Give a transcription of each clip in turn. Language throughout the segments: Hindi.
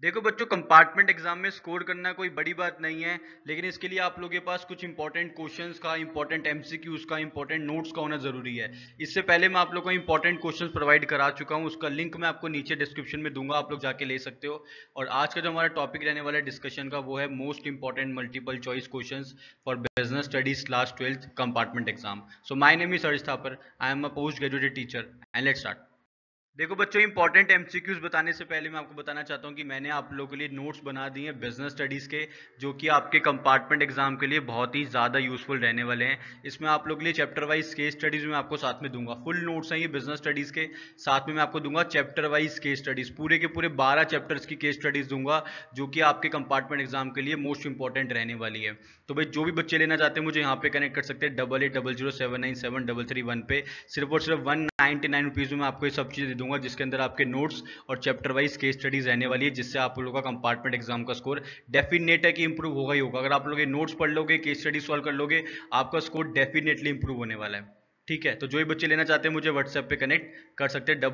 देखो बच्चों, कंपार्टमेंट एग्जाम में स्कोर करना कोई बड़ी बात नहीं है, लेकिन इसके लिए आप लोगों के पास कुछ इंपॉर्टेंट क्वेश्चंस का, इंपॉर्टेंट एमसीक्यूज का, इंपॉर्टेंट नोट्स का होना जरूरी है। इससे पहले मैं आप लोगों को इंपॉर्टेंट क्वेश्चंस प्रोवाइड करा चुका हूं, उसका लिंक मैं आपको नीचे डिस्क्रिप्शन में दूंगा, आप लोग जाके ले सकते हो। और आज का जो हमारा टॉपिक रहने वाला है डिस्कशन का, वो है most important multiple choice question for business studies class 12 compartment exam. So my name is Harish Thapar, I am a post graduated teacher and let's start. देखो बच्चों, इंपॉर्टेंट एमसीक्यूज बताने से पहले मैं आपको बताना चाहता हूं कि मैंने आप लोगों के लिए नोट्स बना दिए हैं बिजनेस स्टडीज के, जो कि आपके कंपार्टमेंट एग्जाम के लिए बहुत ही ज़्यादा यूजफुल रहने वाले हैं। इसमें आप लोगों के लिए चैप्टर वाइज केस स्टडीज में आपको साथ में दूंगा, फुल नोट्स हैं ये बिजनेस स्टडीज के, साथ में मैं आपको दूंगा चैप्टर वाइज केस स्टडीज, पूरे के पूरे 12 चैप्टर्स की केस स्टडीज दूंगा, जो कि आपके कंपार्टमेंट एग्जाम के लिए मोस्ट इंपॉर्टेंट रहने वाली है। तो भाई जो भी बच्चे लेना चाहते हैं मुझे यहाँ पे कनेक्ट कर सकते हैं 8800797331 पे। सिर्फ और सिर्फ 199 रुपीज़ में मैं आपको ये सब चीज़ें दे दूंगा, जिसके अंदर आपके नोट्स और चैप्टर वाइज केस स्टडीज रहने वाली है, जिससे आप लोगों का कंपार्टमेंट एग्जाम का स्कोर डेफिनेट है कि इंप्रूव होगा ही होगा। अगर आप लोग ये नोट्स पढ़ लोगे, केस स्टडी सॉल्व कर लोगे, आपका स्कोर डेफिनेटली इंप्रूव होने वाला है। ठीक है, तो जो ये बच्चे लेना चाहते हैं मुझे व्हाट्सएप पे कनेक्ट कर सकते हैं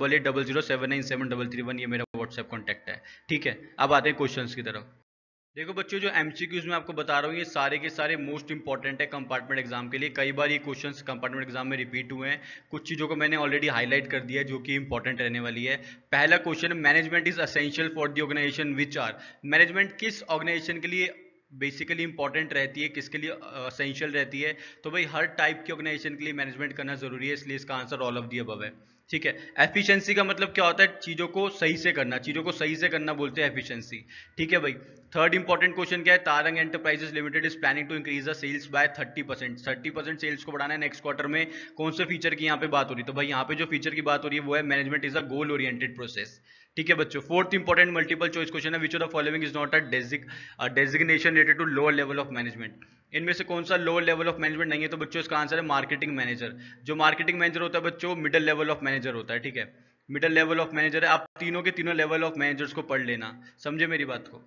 8800797331, ये मेरा व्हाट्सएप कॉन्टैक्ट है। ठीक है, अब आते हैं क्वेश्चंस की तरफ। देखो बच्चों, जो एमसीक्यूज मैं आपको बता रहा हूँ ये सारे के सारे मोस्ट इंपॉर्टेंट है कंपार्टमेंट एग्जाम के लिए। कई बार ये क्वेश्चंस कंपार्टमेंट एग्जाम में रिपीट हुए हैं, कुछ चीज़ों को मैंने ऑलरेडी हाईलाइट कर दिया है जो कि इंपॉर्टेंट रहने वाली है। पहला question, management is essential for the organization which are. Management किस ऑर्गेनाइजेशन के लिए बेसिकली इंपॉर्टेंट रहती है, किसके लिए असेंशियल रहती है? तो भाई हर टाइप की ऑर्गेनाइजेशन के लिए मैनेजमेंट करना जरूरी है, इसलिए इसका answer all of the above है। ठीक है, एफिशिएंसी का मतलब क्या होता है? चीज़ों को सही से करना, चीज़ों को सही से करना बोलते हैं एफिशिएंसी। ठीक है भाई। थर्ड इंपॉर्टेंट क्वेश्चन क्या है? Tarang enterprises limited is planning to increase the sales by 30%। 30% sales को बढ़ाना है नेक्स्ट क्वार्टर में। कौन से फीचर की यहाँ पे बात हो रही है? तो भाई यहाँ पे जो फीचर की बात हो रही है वो है management is a goal oriented process. ठीक है बच्चों। Fourth important multiple choice question है, which of the following is not a designation related to lower level of management. इनमें से कौन सा लोअर लेवल ऑफ मैनेजमेंट नहीं है? तो बच्चों इसका आंसर है मार्केटिंग मैनेजर। जो मार्केटिंग मैनेजर होता है बच्चों, मिडिल लेवल ऑफ मैनेजर होता है। ठीक है, मिडिल लेवल ऑफ मैनेजर है। आप तीनों के तीनों लेवल ऑफ मैनेजर्स को पढ़ लेना, समझे मेरी बात को।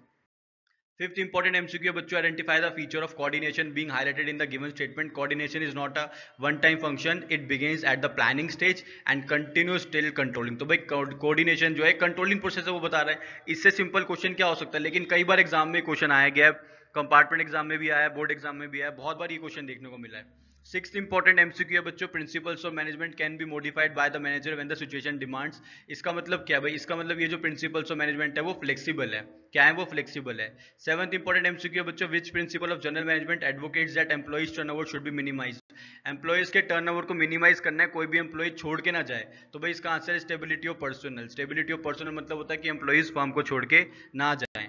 फिफ्थ इंपॉर्टेंट एमसीक्यू है बच्चों, identify the feature of coordination being highlighted in the given statement. Coordination is not a one time function, it begins at the planning stage and continues till controlling. तो भाई कोऑर्डिनेशन जो है कंट्रोलिंग प्रोसेस है वो बता रहा है। इससे सिंपल क्वेश्चन क्या हो सकता है? लेकिन कई बार एग्जाम में क्वेश्चन आया गया है, कंपार्टमेंट एग्जाम में भी आया है, बोर्ड एग्जाम में भी आया है, बहुत बार ये क्वेश्चन देखने को मिला है। सिक्स्थ इंपॉर्टेंट एमसीक्यू है बच्चों, principles of management can be modified by the manager when the situation demands. इसका मतलब क्या है भाई? इसका मतलब ये जो प्रिंसिपल्स ऑफ मैनेजमेंट है वो फ्लेक्सिबल है। क्या है? वो फ्लेक्सिबल है। सेवंथ इंपॉर्टेंट एमसीक्यू है बच्चों, which principle of general management advocates that employees turnover should be minimised. Employees के टर्नओवर को मिनिमाइज करना है, कोई भी एम्प्लॉय छोड़ के ना जाए। तो भाई इसका आंसर है stability of personnel. Stability of personnel मतलब होता है कि एम्प्लॉइज फर्म को छोड़ के ना जाए।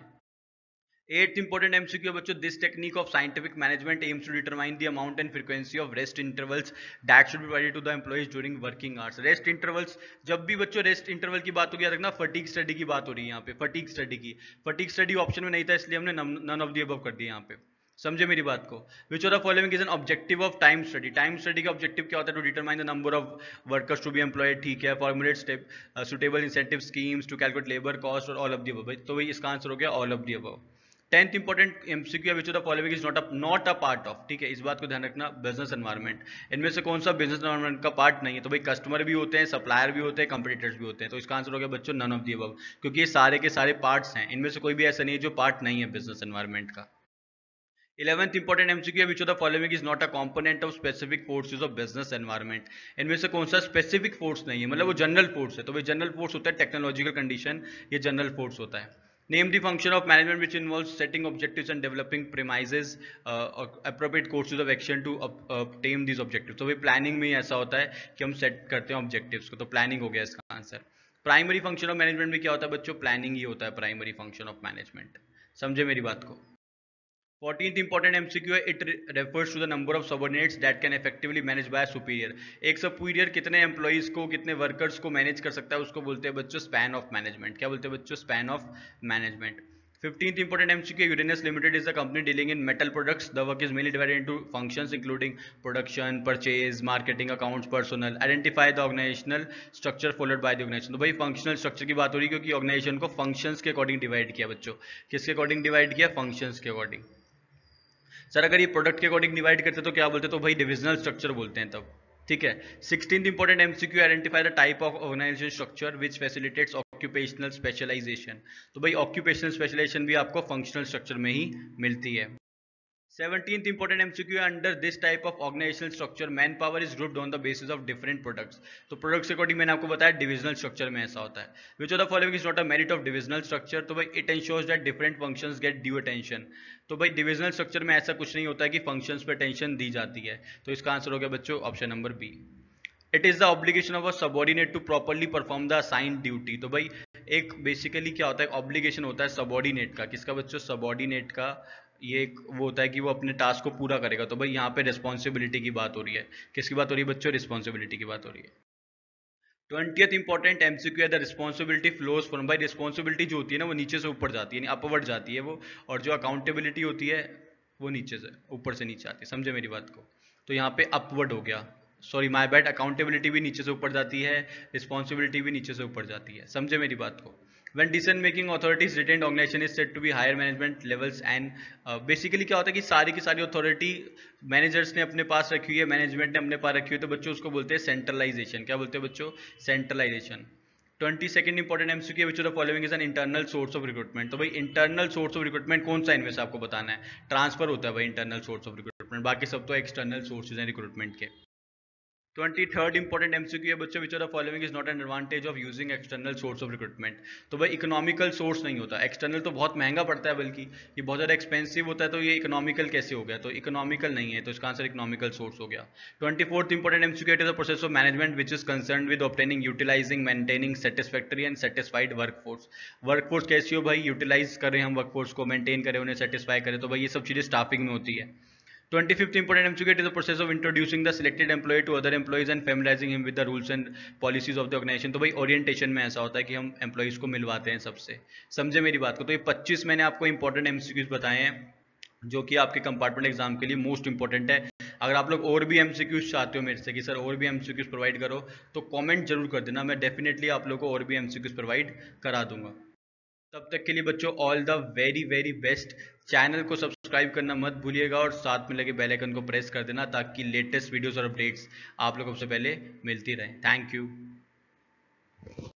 एट्थ इंपॉर्टेंट एमसीक्यू बच्चों, this technique of scientific management aims to determine the amount and frequency of rest intervals that should be provided to the employees during working hours. Rest intervals, जब भी बच्चों रेस्ट इंटरवल की बात होगी याद रखना फटीग स्टडी की बात हो रही है यहाँ पे, फटीग स्टडी की। फटीग स्टडी ऑप्शन में नहीं था, इसलिए हमने नन ऑफ द अबव कर दिया यहाँ पे, समझे मेरी बात को। Which of the following is an objective of time study. Time study का ऑब्जेक्टिव क्या होता है? To determine the number of workers to be employed. ठीक है, formulate step suitable incentive schemes to calculate labour cost और ऑल ऑफ द अबव। तो भाई इसका आंसर हो गया all of the above. Tenth important MCQ है, which of the following is not a part of. ठीक है, इस बात को ध्यान रखना, बिजनेस एनवायरनमेंट। इनमें से कौन सा बिजनेस एनवायरनमेंट का पार्ट नहीं है? तो भाई कस्टमर भी होते हैं, सप्लायर भी होते हैं, कंपटीटर्स भी होते हैं। तो इसका आंसर हो गया बच्चों नन ऑफ द अबव, क्योंकि ये सारे के सारे पार्ट्स हैं, इनमें से कोई भी ऐसा नहीं है जो पार्ट नहीं है बिजनेस एनवायरनमेंट का। 11th इंपॉर्टेंट एमसीक्यू है, which of the following is not a component of specific forces of business environment. इनमें से कौन सा स्पेसिफिक फोर्स नहीं है? मतलब वो जनरल फोर्स है। तो भाई जनरल फोर्स होता है टेक्नोलॉजिकल कंडीशन, ये जनरल फोर्स होता है। Name the function of management which involve setting objectives and developing premises appropriate courses of action to obtain these objectives। तो भाई प्लानिंग में ही ऐसा होता है कि हम सेट करते हैं ऑब्जेक्टिव्स को, तो प्लानिंग हो गया इसका answer. Primary function of management में क्या होता है बच्चों? प्लानिंग ही होता है प्राइमरी फंक्शन ऑफ मैनेजमेंट, समझे मेरी बात को। 14th इंपॉर्टेंट एमसीक्यू है, it refers to the number of subordinates that can effectively manage by superior. एक सुपीरियर कितने एम्प्लॉइज को, कितने वर्कर्स को मैनेज कर सकता है, उसको बोलते हैं बच्चों स्पैन ऑफ मैनेजमेंट। क्या बोलते हैं बच्चों? Span of management. 15th important MCQ, Uranus limited is the company dealing in metal products. The work is mainly divided into functions including production, purchase, marketing, accounts, personnel. Identify the organisational structure followed by the organisation. तो भाई फंक्शनल स्ट्रक्चर की बात हो रही है, क्योंकि ऑर्गेनाइजेशन को फंक्शंस के अकॉर्डिंग डिवाइड किया बच्चों। किसके अकॉर्डिंग डिवाइड किया? फंक्शंस के अकॉर्डिंग। सर अगर ये प्रोडक्ट के अकॉर्डिंग डिवाइड करते तो क्या बोलते? तो भाई डिविजनल स्ट्रक्चर बोलते हैं तब। ठीक है। 16th important MCQ, identify the type of organisation structure which facilitates occupational specialisation. तो भाई ऑक्यूपेशनल स्पेशलाइजेशन भी आपको फंक्शनल स्ट्रक्चर में ही मिलती है। 17th important MCQ under this type of organizational structure manpower is grouped on the basis of different products। तो प्रोडक्ट्स अकॉर्डिंग मैंने आपको बताया डिविजनल स्ट्रक्चर में ऐसा होता है। Which of the following is not a merit of divisional structure. तो भाई it ensures that different functions get due attention. तो भाई डिविजनल स्ट्रक्चर में ऐसा कुछ नहीं होता है कि फंक्शंस पे अटेंशन दी जाती है। तो इसका आंसर हो गया बच्चों option number B. It is the obligation of a subordinate to properly perform the assigned duty. तो भाई एक बेसिकली क्या होता है, ऑब्लिगेशन होता है सबॉर्डिनेट का। किसका बच्चों? सबॉर्डिनेट का। ये एक वो होता है कि वो अपने टास्क को पूरा करेगा। तो भाई यहाँ पे रिस्पॉन्सिबिलिटी की बात हो रही है। किसकी बात हो रही है बच्चों? रिस्पॉन्सिबिलिटी की बात हो रही है। 20th इंपॉर्टेंट एमसीक्यू है द रिस्पॉन्सिबिलिटी फ्लोज फ्रॉम। भाई रिस्पॉन्सिबिलिटी जो होती है ना वो नीचे से ऊपर जाती है, यानी अपवर्ड जाती है वो, और जो अकाउंटेबिलिटी होती है वो नीचे से ऊपर से नीचे आती है। समझे मेरी बात को? तो यहाँ पे अपवर्ड हो गया, सॉरी माय बैड। अकाउंटेबिलिटी भी नीचे से ऊपर जाती है, रिस्पॉन्सिबिलिटी भी नीचे से ऊपर जाती है। समझे मेरी बात को? When decision making authorities retained organization is said to be higher management levels and basically क्या होता है कि सारी की सारी अथॉरिटी मैनेजर्स ने अपने पास रखी हुई है, मैनेजमेंट ने अपने पास रखी हुई है, तो बच्चों उसको बोलते हैं सेंट्रलाइजेशन। क्या बोलते हैं बच्चों? Centralisation. 22nd important MCQ which of the following is an internal source of recruitment. तो भाई इंटरनल सोर्स ऑफ रिक्रूटमेंट कौन सा इनमें से आपको बताना है? ट्रांसफर होता है भाई इंटरनल सोर्स ऑफ रिक्रूटमेंट, बाकी सब तो एक्सटर्नल सोर्सेज हैं रिक्रूटमेंट के। 23rd इंपॉर्टेंट एमसीक्यू है बच्चों, which are the following is not an advantage of using external source of recruitment. तो भाई इकोनॉमिकल सोर्स नहीं होता, एक्सटर्नल तो बहुत महंगा पड़ता है, बल्कि ये बहुत ज़्यादा एक्सपेंसिव होता है। तो ये इकोनॉमिकल कैसे हो गया? तो इकोनॉमिकल नहीं है, तो इसका आंसर इकोनॉमिकल सोर्स हो गया। 24th important MCQ is the process of management which is concern with obtaining, utilising, maintaining satisfactory and satisfied workforce. Workforce कैसी हो भाई? यूटिलाइज करें हम वर्कफोर्स को, मेंटेन करें उन्हें, सेटिस्फाई करें। तो भाई ये सब चीज़ें स्टाफिंग में होती है। 25th important MCQ is the process of introducing the selected employee to other employees and familiarizing him with the rules and policies of the organization। तो भाई ओरिएंटेशन में ऐसा होता है कि हम एम्प्लॉइज को मिलवाते हैं सबसे। समझे मेरी बात को? तो ये 25 मैंने आपको इंपॉर्टेंट MCQs बताए हैं जो कि आपके कंपार्टमेंट एग्जाम के लिए मोस्ट इंपॉर्टेंट है। अगर आप लोग और भी MCQs चाहते हो मेरे से कि सर और भी MCQs प्रोवाइड करो, तो कमेंट जरूर कर देना, मैं डेफिनेटली आप लोगों को और भी MCQs प्रोवाइड करा दूंगा। तब तक के लिए बच्चों all the very very best. Channel को सब्सक्राइब करना मत भूलिएगा और साथ में लगे बेल आइकन को प्रेस कर देना ताकि लेटेस्ट वीडियोस और अपडेट्स आप लोगों से पहले मिलती रहें। Thank you.